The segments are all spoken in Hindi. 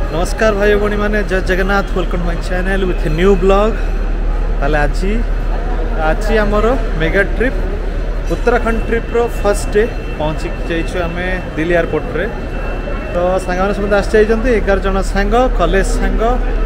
नमस्कार भाई भौणी मैंने जय Jagannath welcome my channel with new blog. ताले आज आमर मेगा ट्रिप उत्तराखंड ट्रिप रो फर्स्ट डे पहुँची जाइए आम दिल्ली एयरपोर्ट रे। तो सांग मैंने समस्त आसी 11 जन सांग कॉलेज सांग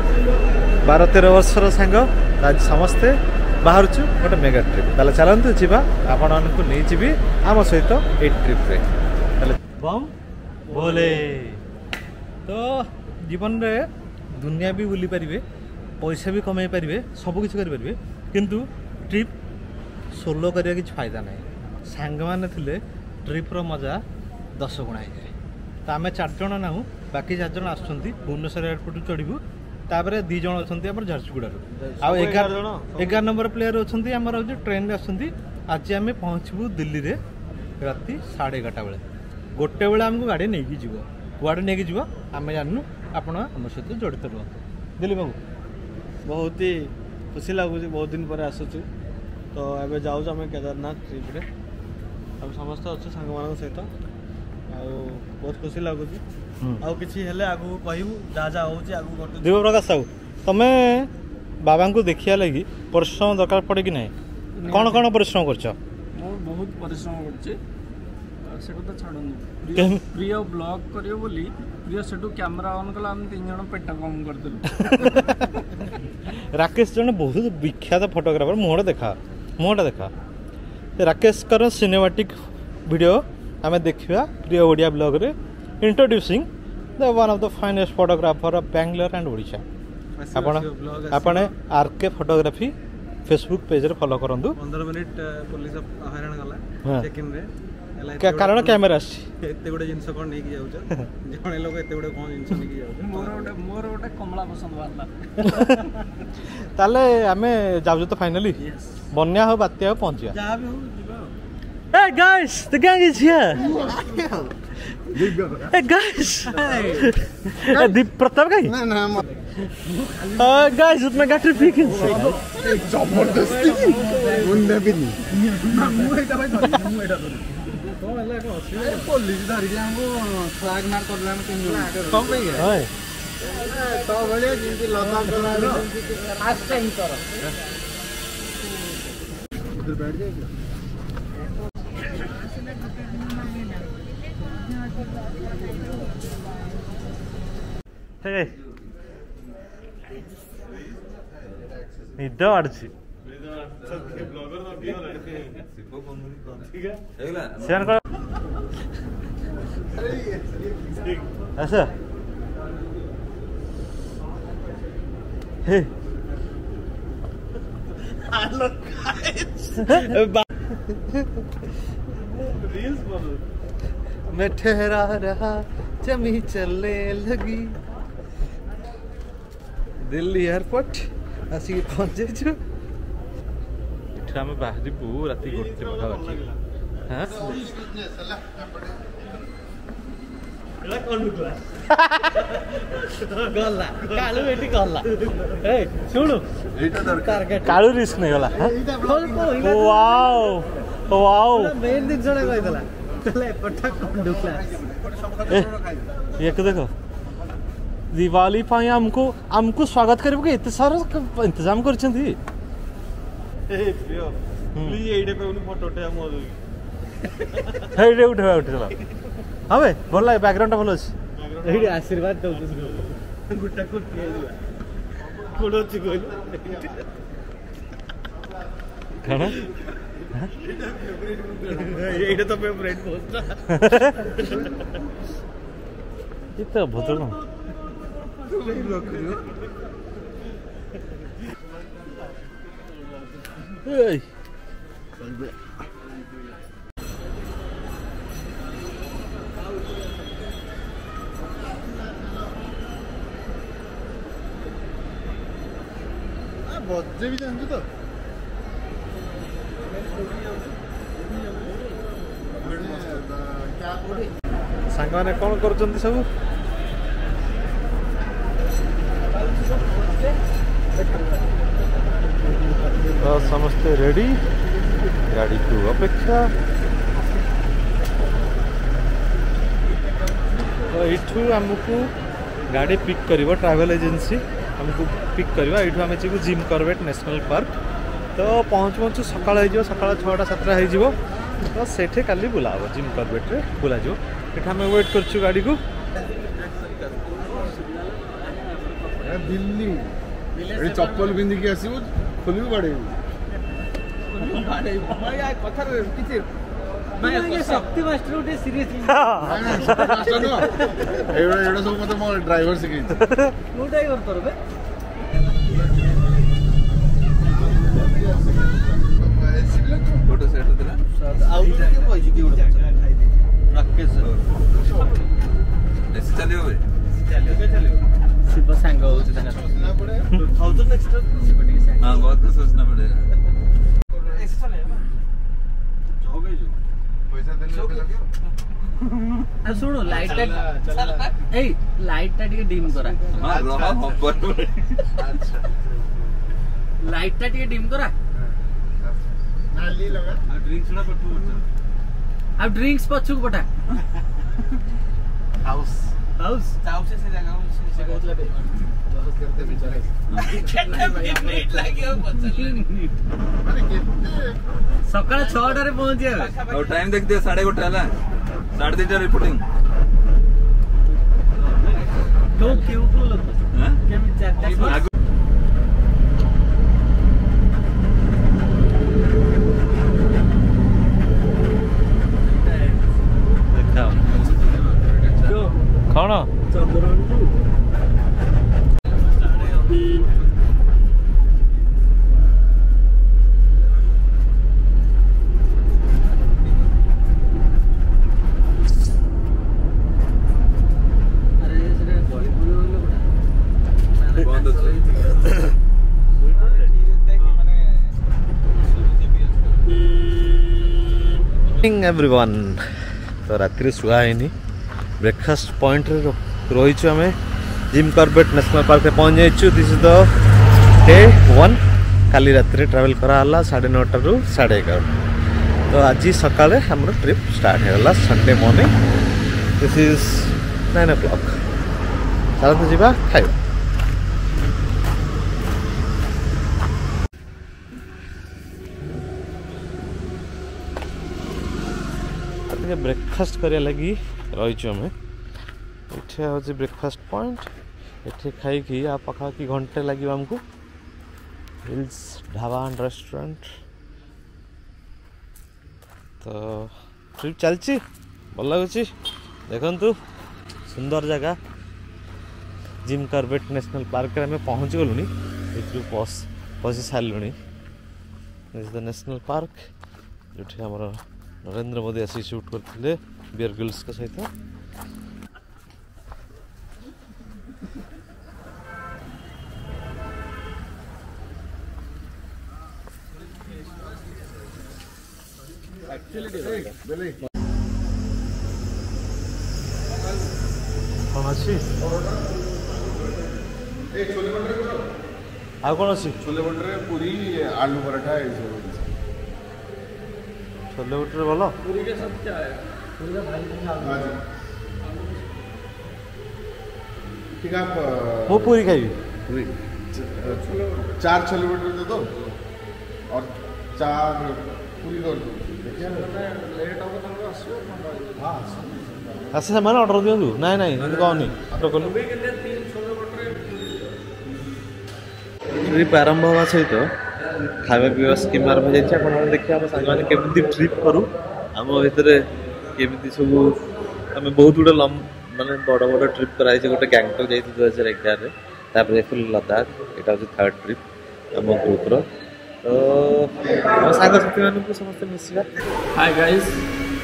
12-13 वर्षर सांग आज समस्ते बाहर गोटे मेगा ट्रिप। ताले चलतु जी आपण को नहीं जी आम सहित ये ट्रिप रे बम बोले। तो जीवन रे दुनिया भी बुली पारे पैसा भी कमाई पारे सबकिछ करें किंतु ट्रिप सोलो करिया किछ फायदा ना। सांग मैंने थिले ट्रिप रो मजा 10 गुणा हो जाए। तो आम 4 जन ना बाकी 4 जन आसुँच भुवनेश्वर एयरपोर्ट चढ़ू तापर 2 जन अच्छा झारसुगुड़ार आउ 11 नंबर प्लेयर अच्छा आमर ट्रेन आसुँच। आज आम पहुँचबू दिल्ली रे राति 11:30 बेले गोटे बेले आमको गाड़ी नहीं जीव कुआड़े नहीं जीव आम जानू आपण आम सहित जड़ित रुह। दिल्ली बाबू बहुत ही खुशी लगुच बहुत दिन पर आसुचु। तो एबे जाऊँ आम केदारनाथ ट्रिप रे आम समस्त अच्छे सांग मान सहित बहुत खुशी लगुच। आउ किछि हेले आगु कहबू जा जा होउची आगु करते। दिव्य प्रकाश साहू तमे बाबा को देखिया लगी परिश्रम दरकार पड़े कि नहीं कौन कौन परिश्रम करछ? मो बहुत परिश्रम करछे सेटा तो छाड़नु प्रिय ब्लॉग करियो बोली प्रिय सेटू कैमरा ऑन कला हम 3 जण पेटा कम कर देलु। राकेश जन बहुत विख्यात फोटोग्राफर मुहटा देखा राकेश कर सिनेमैटिक वीडियो आम देखा प्रिय ओडिया ब्लॉग रे introducing the one of the finest photographer of Bangalore and Odisha. आपण आरके फोटोग्राफी फेसबुक पेज रे फॉलो करंदु। 15 मिनिट पुलिस हरान गला चेक इन रे कारण कैमेरा एते गुडे जिंस कोन नै कि जाउछ जणे लोग एते गुडे कोन जिंस नै कि जाउछ मोर ओटा कमला पसंद वाला ताले आमे जाउछ तो फाइनली बन्या हो बात्या हो पहुंचिया जा भी हो जिबा। Hey guys, the gang is here. Hey guys. Deep Pratap guy? ना guys, उसमें गाड़ी पीकिंग जबरदस्ती मुंडे भी नहीं मुएटा भाई मुएटा तो हला को पुलिस धरि हमको फ्लैग मार करला में 3 जण कम पे गए तो बळे जिंती लता करला फास्ट टाइम कर उधर बैठ जाएगा। Hey. निद आड़ची ऐसा मैं ठहरा रहा जमी चलने लगी दिल्ली एयरपोर्ट आसिक पहुँचे आम बाहर राति 1 पाखापाखि। हाँ गला कालू एटी गला ए सुनु कालू रिस्क नहीं गला। वाओ वाओ मेन दिन जणे कहला तले पठा कोन दुखला ये देखो दिवाली पाई हमको स्वागत करबो के इते सारा इंतजाम करछंती। ए प्रियो प्लीज एडे पे उनी फोटो उठा मो हे रे उठा चला हवे भल लागे बैकग्राउंड भल अछि एडे आशीर्वाद दउ गुट्टा को के दिवा कोडो छि कोइ खाना एडे तो फेवरेट पोस्ट इतना भतल बजे भी जानछु तो सांग माने कौन कर सब तो समस्ते रेडी गाड़ी को अपेक्षा तो यू आमको गाड़ी पिक करिवो ट्रैवल एजेंसी हमको पिक करिवो एठू हम जीवु जिम कॉर्बेट नेशनल पार्क तो पहुँचु सकाळ हो सकाळ 6टा 7टा हो तो सेठे काली बुला जिम कॉर्बेट रे बुला जो एठा हम वेट करछु गाड़ी को दिल्ली ए चप्पल पिंदी के आसीबो खोलिबो बाडे कथा किछि मैं शक्ति मास्टर उठे सीरियसली मास्टर नो एडा सब मत मो ड्राइवर सिखै नो ड्राइवर करबे फोटो सेट देला आउ के पैसे की उड़ राकेश ऐसे चलियो बे चलियो शिव संग हो तंगा पड़े 1000 एक्स्ट्रा शिव टी संग हां बहुत कुछ सोचना पड़ेगा ऐसे चले जो गए जो पैसा देने पे लगे अब सुनो लाइट ए लाइट टा टिके डिम करा हां रहा ऊपर अच्छा लाइट टा टिके डिम करा नाली लगा ड्रिंक्स ना पटू अब ड्रिंक्स पछू पटा हाउस हाउस चाउ से जगह से कहतला बे बस करते बेचारे मिनिट लागियो पछली माने केते सकाळ 6टा रे पहुंचिया और टाइम देख दे 1:30 हला 2:30 रिपोर्टिंग तो क्यों तो लगता हां के मी 4टा कौन एवरीवन तो रात्रि शुआ है ब्रेकफास्ट पॉइंट रही आम जिम कॉर्बेट नेशनल पार्क में पहुँच जाइए दिस इज द डे 1 काली रात ट्रैवल कराला 9:30 रू 11:30 तो आज सकाळे हमर ट्रिप स्टार्ट होगा Sunday morning this is 9 o'clock चलते जीवा खाइबा ब्रेकफास्ट करिया लगी रही आम ये हूँ ब्रेकफास्ट पॉइंट ये खाई आ पाखापाखि घंटे लगे आमको हिल्स ढाबा एंड रेस्टोरेंट तो ट्रिप चलची भल लगुच देखु सुंदर जगह जिम कॉर्बेट नेशनल पार्क में पहुँच गलुनी पशि सारू दिस द नेशनल पार्क जो आमर नरेंद्र मोदी आसी शूट करते बियर ग्रिल्स के सहित कौन अच्छी आ कौन अच्छी छोले भटूरे पूरी आलू पराठा छोले भटूरे भल पूरी के साथ क्या है पूरी का भाई ठीक आप वो पूरी खाई पूरी 4 छोले भटूरे दे दो और 4 पूरी कर दो लेट हो तो आसो हां आसे सामान ऑर्डर दियु नहीं नहीं कहनी ट्रिप आरंभ हवा सहित खावा पीवा स्कीम आरंभ हो जाए देखिए आम सारे केमी ट्रिप करूँ आम भितर केमी सब आम बहुत गुड़े मानने बड़ बड़ ट्रिप कराई गोटे गैंगटक जाइए 2011 तापर फुल लद्दाख यहाँ हूँ 3rd ट्रिप आम ग्रुपर तो आम सांगसाथी मानक समस्त मिसवा hi guys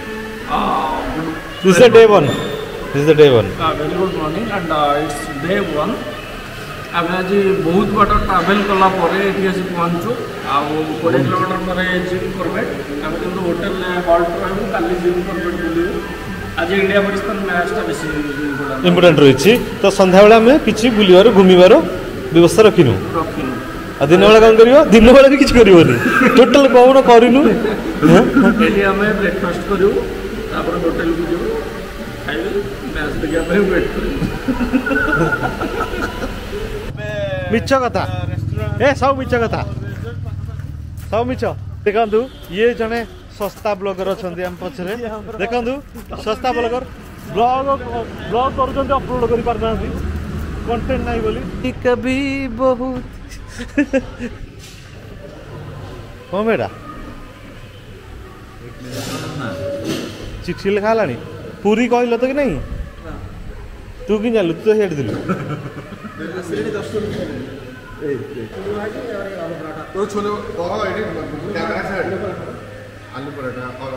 this is day 1 very good morning and it's day 1 आम आज बहुत बाट ट्रावेल कला ये पहुँचु आउ 20 किलोमीटर पर जिम कॉर्बेट आम कि होटेल हल्ट रही काली जिम कॉर्बेट बुलू आज इंडिया पाकिस्तान मैचटा बेसी इम्पोर्टेंट रही तो संध्या बेला आम कि बुलवार घूमबार व्यवस्था रखिनु आ दिन बेला कौन कर दिन बेला भी किसी कर टोटाल कौन करूँ ये आम ब्रेकफास्ट करूँ होटेल को जो खाइबे मैच देखा वेट करूँ मिछ कथा ए सब मिछ कथा सब मिछ देखु ये जने सस्ता ब्लॉगर अच्छा आम पछरे देखु सस्ता ब्लॉगर ब्लॉग ब्लॉग कर अपलोड कर पार कंटेंट नहीं बोली कभी बहुत कौन बेटा चिठी लिखा है पूरी कहल तो कि नहीं तू कि जानलु तू तो हेड दिलु तो छोले कैमरा से आलू पराठा और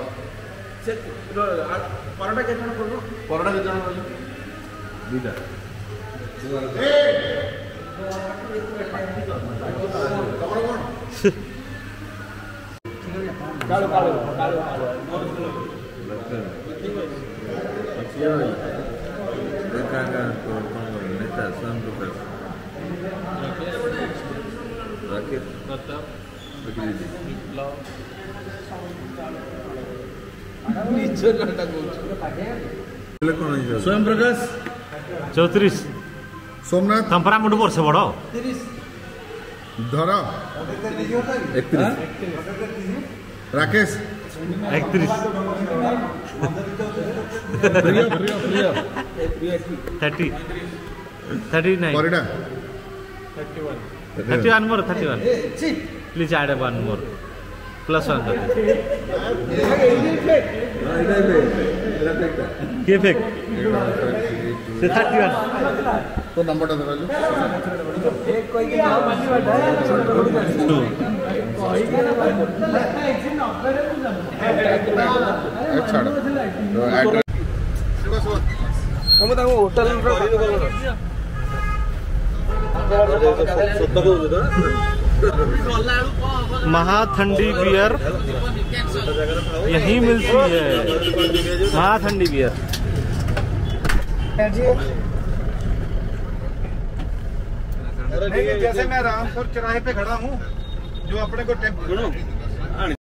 पराठा के जण पड़ो पराठा के जण दुईटा तमरो कोन कालो कालो कालो अच्छा देखा का तो कौन नेता संप्रकाश राकेश प्रताप स्वयं प्रकाश 34 सोमनाथ तंपरा मुंड वर्ष बड़ धर 31 Rakesh 31 30 39 Parida 31 more 31 please add one more plus one के फेक से 31 तो नंबर टा धरलु एक कोई अच्छा हम तो होटल महाठंडी बियर यहीं मिलती है महाठंडी बियर जैसे मैं रामपुर चौराहे पे खड़ा हूँ जो अपने को